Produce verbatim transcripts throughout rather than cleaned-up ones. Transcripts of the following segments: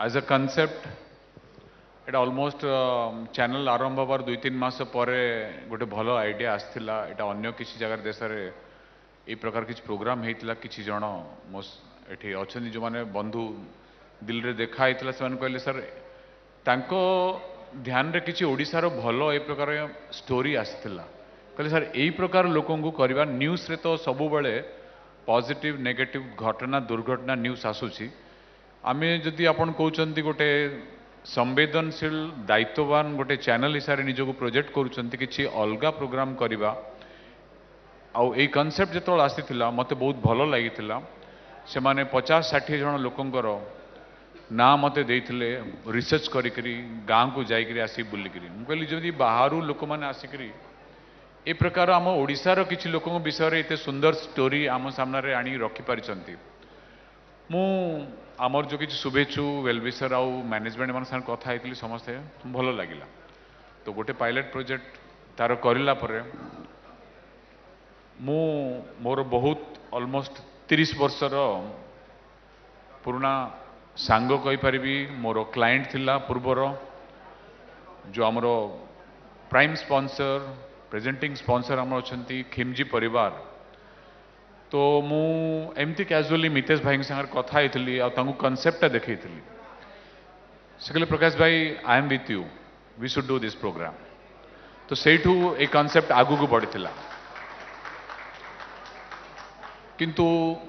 As a concept एटा almost channel आरंभ हबार दुई तीन मास पर गोटे भल आइडिया आसला एटा अन्य किसी जगह देश में ये प्रकार किसी प्रोग्राम होता किसी जन मो ये अच्छा जो मैंने बंधु दिल रे देखा होता से कहले सर तांको ध्यान रे किसी ओडिशार भल ए प्रकार स्टोरी आसला कहले सर यही प्रकार लोक करवा न्यूज रे तो सब बेले पॉजिटिव नेगेटिव घटना दुर्घटना न्यूज आसूची आमे जदि आपण कहउचंती गोटे संवेदनशील दायित्ववान गोटे चैनल हिसाब से निजक प्रोजेक्ट करुँच कि अलगा प्रोग्राम करवा आउ ए कनसेप्ट जो आसीथिला मते बहुत भल लगी से माने पचास षाठी जन लोकंकर ना मते देइथिले रिसर्च करी गाँ को जाइकरी आसी बुलिकरी मु कहली जदि बाहरु लोक माने आसिकरी ए प्रकार आम ओडिशार किछि लोकंक विषय रे एते सुंदर स्टोरी आम सामने आनी रखी पारिचंती मु आमर जो किसी शुभेच्छु वेलविशर आउ मैनेजमेंट मान साथ कथा होती समस्ते भल लगिला तो गोटे पायलट प्रोजेक्ट तार करला परे मु मोर बहुत ऑलमोस्ट तीस वर्षर पुराना सांग कहि परिबी मोर क्लाइंट थिला पूर्वर जो आमर प्राइम स्पॉन्सर प्रेजेंटिंग स्पॉन्सर आमर अछंती खिमजी परिवार तो मु एमती कैजुअली मितेश भाई संग कथा होती कनसेप्टा देखी से कहले प्रकाश भाई I am with you we should do this program तो सेठू ए कनसेप्ट आगु को बढ़ी किंतु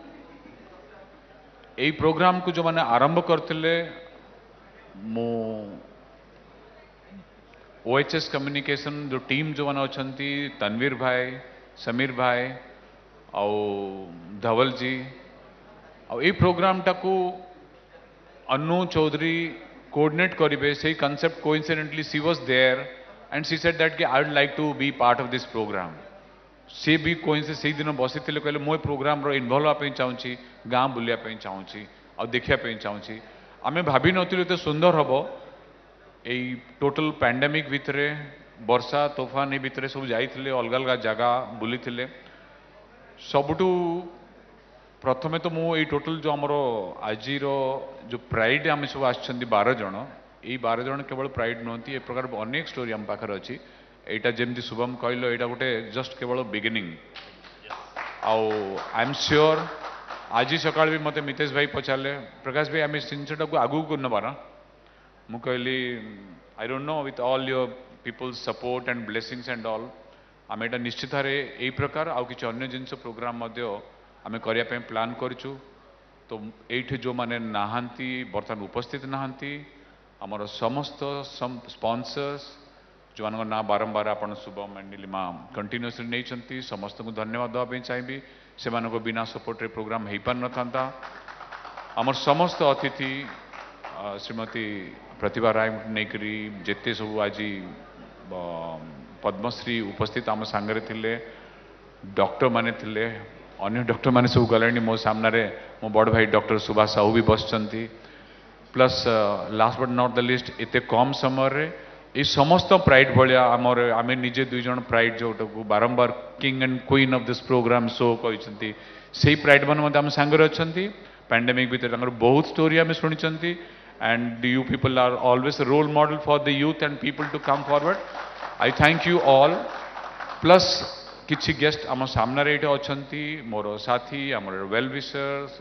ए प्रोग्राम को जो मैंने आरंभ करते मु ओएचएस कम्युनिकेशन जो टीम जो मैंने अच्छा तनवीर भाई समीर भाई आउ धवल जी आउ ए प्रोग्राम टाकू अनु चौधरी कोऑर्डिनेट करेंगे से concept coincidentally she was there and she said that कि I would like to be part of this program she भी कोइंसिडेंट से दिन बसी थे कहले मो प्रोग्राम रो इन्वॉल्व होगा चाहूँगी गाँ बुलिया चाहूँगी आ देखा चाहूँगी आम भाभी नथिलु एते सुंदर हम यही टोटल पैंडेमिक भितर वर्षा तोफान ये भितर सब जाइए अलग अलग जगह बुली सबुठू प्रथमे तो मुझे टोटल जो आमर आज जो प्राइड आम सब आसछंती बारह जन ये बारह जन केवल प्राइड नुहति ए प्रकार अनेक स्टोरी आम पाखर अच्छी एटा जमती शुभम कहल एटा गोटे जस्ट केवल बिगिनिंग आउ आई एम श्योर आज सकाल भी मते मितेश भाई पचारे प्रकाश भाई आम जिनटा को आगू को नबार मु कहली I don't know with all your people's support and blessings and all आम एटा निश्चित भाव यही प्रकार आउ कि अन्य जिनस प्रोग्राम आम करने प्लान करूँ तो ये जो मैंने नहांती बर्तमान उपस्थित नहांती आमर समस्त स्पॉन्सर्स जो मान ना बारंबार आपन शुभम एंड नीलिमा कंटिन्यूअसली नहीं समस्त को धन्यवाद देवाई चाहिए से बिना सपोर्ट रे प्रोग्राम हो पार न आमर समस्त अतिथि श्रीमती प्रतिभा राय नहींकरी जिते सब आज पद्मश्री उपस्थित आम सांगरे थिले डॉक्टर माने थिले अन्य डॉक्टर माने सब गले मो सामने मो बड़ भाई डॉक्टर सुभाष साहू भी बसचंती plus last but not the least एते कम समय रे ये समस्त प्राइड भाया आमर आम निजे दुई जन प्राइड जो बारंबार king and queen of this program show कहते से प्राइड मान आम सांगरे अच्छा पैंडेमिक भितर बहुत स्टोरी आम शुणी and you people are always role model for the youth and people to come forward I thank you all plus किसी गेस्ट आम सामने ये अच्छा मोर साथी आम वेल विशर्स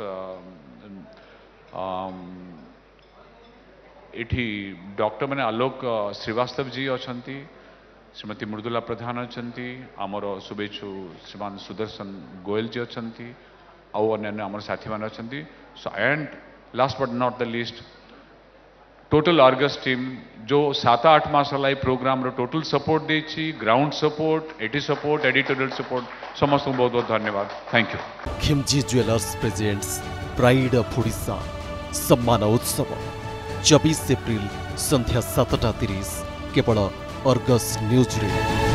इठी डॉक्टर मैंने आलोक श्रीवास्तव जी अच्छा श्रीमती मृदुला प्रधान अच्छा आमर शुभेच्छु श्रीमान सुदर्शन गोयल जी अच्छा आउ अन्य आम साथी मैंने अच्छा so and last but not the least total Argus team जो सात आठ मास है प्रोग्राम रो टोटल सपोर्ट देछि ground support IT support editorial support समस्त बहुत बहुत धन्यवाद thank you Khimji jewellers presents pride of Odisha सम्मान उत्सव चौबीस एप्रिल संध्या सातटा तीस केवल अर्गस न्यूज रे।